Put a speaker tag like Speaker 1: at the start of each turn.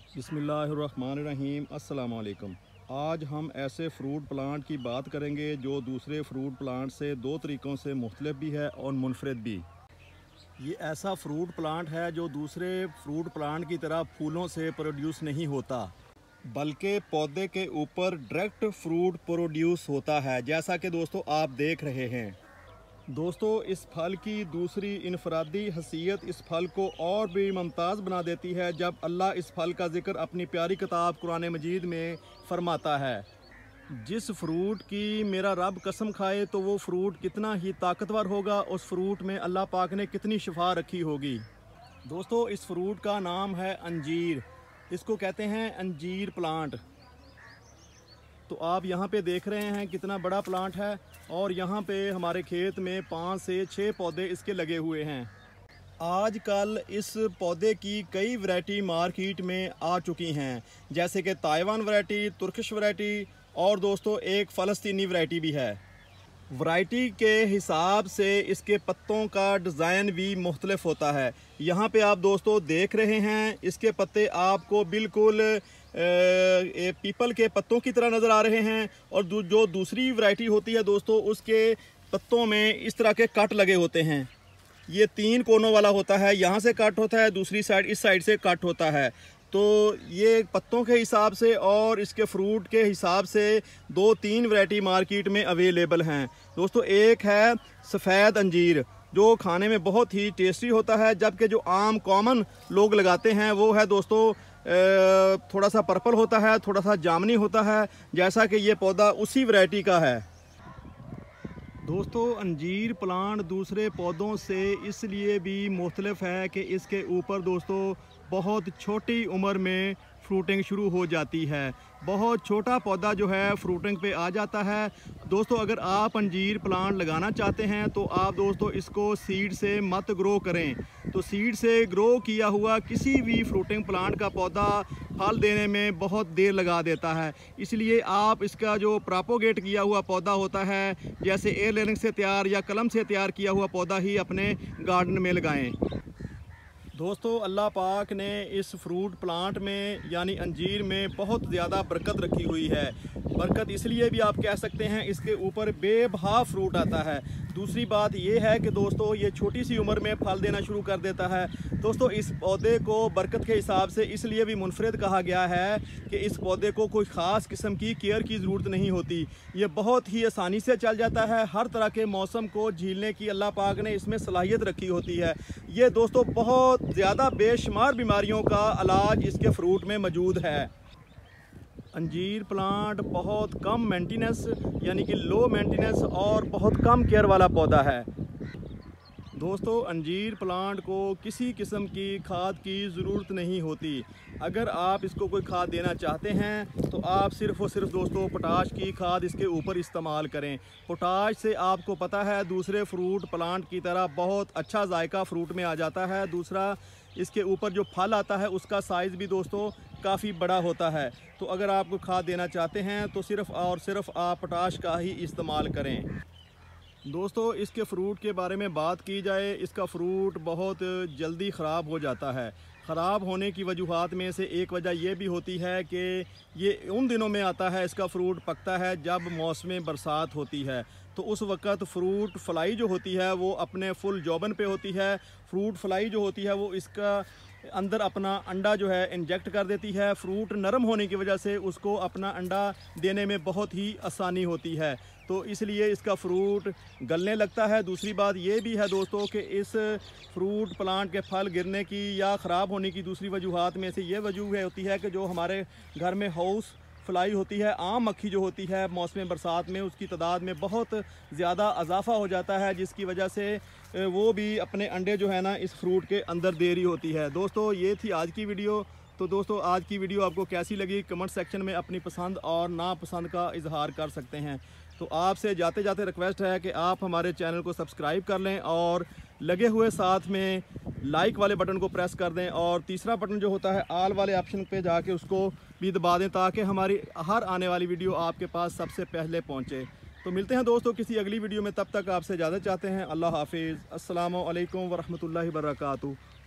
Speaker 1: बिस्मिल्लाहिर्रहमानिर्रहीम। अस्सलाम वालेकुम। आज हम ऐसे फ़्रूट प्लांट की बात करेंगे जो दूसरे फ़्रूट प्लांट से दो तरीक़ों से मुख्तलिफ भी है और मुनफरिद भी। ये ऐसा फ़्रूट प्लांट है जो दूसरे फ़्रूट प्लांट की तरह फूलों से प्रोड्यूस नहीं होता, बल्कि पौधे के ऊपर डायरेक्ट फ्रूट प्रोड्यूस होता है, जैसा कि दोस्तों आप देख रहे हैं। दोस्तों, इस फल की दूसरी इनफरादी हसीयत इस फल को और भी मुमताज़ बना देती है जब अल्लाह इस फल का जिक्र अपनी प्यारी किताब कुरान मजीद में फ़रमाता है, जिस फ्रूट की मेरा रब कसम खाए तो वो फ्रूट कितना ही ताकतवर होगा, उस फ्रूट में अल्लाह पाक ने कितनी शिफा रखी होगी। दोस्तों, इस फ्रूट का नाम है अंजीर। इसको कहते हैं अंजीर प्लांट। तो आप यहाँ पे देख रहे हैं कितना बड़ा प्लांट है और यहाँ पे हमारे खेत में 5 से 6 पौधे इसके लगे हुए हैं। आजकल इस पौधे की कई वैरायटी मार्केट में आ चुकी हैं, जैसे कि ताइवान वैरायटी, तुर्किश वैरायटी और दोस्तों एक फ़लस्तीनी वैरायटी भी है। वैरायटी के हिसाब से इसके पत्तों का डिज़ाइन भी मुख्तलिफ होता है। यहाँ पे आप दोस्तों देख रहे हैं इसके पत्ते आपको बिल्कुल पीपल के पत्तों की तरह नज़र आ रहे हैं, और जो दूसरी वैरायटी होती है दोस्तों उसके पत्तों में इस तरह के कट लगे होते हैं। ये 3 कोनों वाला होता है, यहाँ से कट होता है, दूसरी साइड इस साइड से कट होता है। तो ये पत्तों के हिसाब से और इसके फ्रूट के हिसाब से 2-3 वैरायटी मार्केट में अवेलेबल हैं। दोस्तों, एक है सफ़ेद अंजीर जो खाने में बहुत ही टेस्टी होता है, जबकि जो आम कॉमन लोग लगाते हैं वो है दोस्तों थोड़ा सा पर्पल होता है, थोड़ा सा जामनी होता है, जैसा कि ये पौधा उसी वैरायटी का है। दोस्तों, अंजीर प्लांट दूसरे पौधों से इसलिए भी मुख्तलिफ है कि इसके ऊपर दोस्तों बहुत छोटी उम्र में फ्रूटिंग शुरू हो जाती है। बहुत छोटा पौधा जो है फ्रूटिंग पे आ जाता है। दोस्तों, अगर आप अंजीर प्लांट लगाना चाहते हैं तो आप दोस्तों इसको सीड से मत ग्रो करें। तो सीड से ग्रो किया हुआ किसी भी फ्रूटिंग प्लांट का पौधा फल देने में बहुत देर लगा देता है। इसलिए आप इसका जो प्रोपोगेट किया हुआ पौधा होता है, जैसे एयर लेयरिंग से तैयार या कलम से तैयार किया हुआ पौधा ही अपने गार्डन में लगाएं। दोस्तों, अल्लाह पाक ने इस फ्रूट प्लांट में यानी अंजीर में बहुत ज़्यादा बरकत रखी हुई है। बरकत इसलिए भी आप कह सकते हैं इसके ऊपर बेबहा फ्रूट आता है। दूसरी बात यह है कि दोस्तों ये छोटी सी उम्र में फल देना शुरू कर देता है। दोस्तों, इस पौधे को बरकत के हिसाब से इसलिए भी मुनफरिद कहा गया है कि इस पौधे को कोई ख़ास किस्म की केयर की ज़रूरत नहीं होती। ये बहुत ही आसानी से चल जाता है। हर तरह के मौसम को झेलने की अल्लाह पाक ने इसमें सलाहियत रखी होती है। ये दोस्तों बहुत ज़्यादा बेशुमार बीमारियों का इलाज इसके फ्रूट में मौजूद है। अंजीर प्लांट बहुत कम मेंटेनेंस यानी कि लो मेंटेनेंस और बहुत कम केयर वाला पौधा है। दोस्तों, अंजीर प्लांट को किसी किस्म की खाद की ज़रूरत नहीं होती। अगर आप इसको कोई खाद देना चाहते हैं तो आप सिर्फ़ और सिर्फ दोस्तों पोटाश की खाद इसके ऊपर इस्तेमाल करें। पोटाश से आपको पता है दूसरे फ्रूट प्लांट की तरह बहुत अच्छा जायका फ्रूट में आ जाता है। दूसरा, इसके ऊपर जो फल आता है उसका साइज़ भी दोस्तों काफ़ी बड़ा होता है। तो अगर आप कोई खाद देना चाहते हैं तो सिर्फ़ और सिर्फ आप पोटाश का ही इस्तेमाल करें। दोस्तों, इसके फ्रूट के बारे में बात की जाए, इसका फ्रूट बहुत जल्दी ख़राब हो जाता है। ख़राब होने की वजूहात में से एक वजह यह भी होती है कि ये उन दिनों में आता है, इसका फ्रूट पकता है जब मौसम बरसात होती है। तो उस वक़्त फ्रूट फ्लाई जो होती है वो अपने फुल जौबन पे होती है। फ्रूट फ्लाई जो होती है वो इसका अंदर अपना अंडा जो है इंजेक्ट कर देती है। फ्रूट नरम होने की वजह से उसको अपना अंडा देने में बहुत ही आसानी होती है, तो इसलिए इसका फ्रूट गलने लगता है। दूसरी बात ये भी है दोस्तों कि इस फ्रूट प्लांट के फल गिरने की या ख़राब होने की दूसरी वजूहात में से ये वजह होती है कि जो हमारे घर में हाउस फ्लाई होती है, आम मक्खी जो होती है, मौसम बरसात में उसकी तादाद में बहुत ज़्यादा इजाफा हो जाता है, जिसकी वजह से वो भी अपने अंडे जो है ना इस फ्रूट के अंदर दे रही होती है। दोस्तों, ये थी आज की वीडियो। तो दोस्तों, आज की वीडियो आपको कैसी लगी कमेंट सेक्शन में अपनी पसंद और नापसंद का इजहार कर सकते हैं। तो आपसे जाते जाते रिक्वेस्ट है कि आप हमारे चैनल को सब्सक्राइब कर लें और लगे हुए साथ में लाइक वाले बटन को प्रेस कर दें, और तीसरा बटन जो होता है आल वाले ऑप्शन पे जाके उसको भी दबा दें ताकि हमारी हर आने वाली वीडियो आपके पास सबसे पहले पहुंचे। तो मिलते हैं दोस्तों किसी अगली वीडियो में, तब तक आपसे इजाज़त चाहते हैं। अल्लाह हाफिज़। अस्सलामु अलैकुम वरहमतुल्लाहि वबरकातुहू।